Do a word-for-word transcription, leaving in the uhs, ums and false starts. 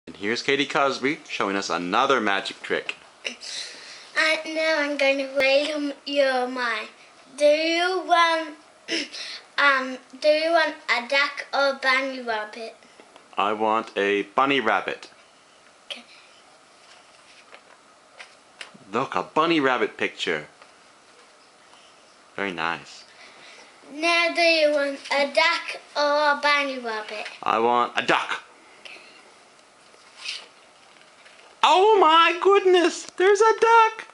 And here's Katie Cosby showing us another magic trick. And now I'm going to read your mind. Do you want um do you want a duck or a bunny rabbit? I want a bunny rabbit. Okay. Look, a bunny rabbit picture. Very nice. Now do you want a duck or a bunny rabbit? I want a duck. Oh my goodness, there's a duck.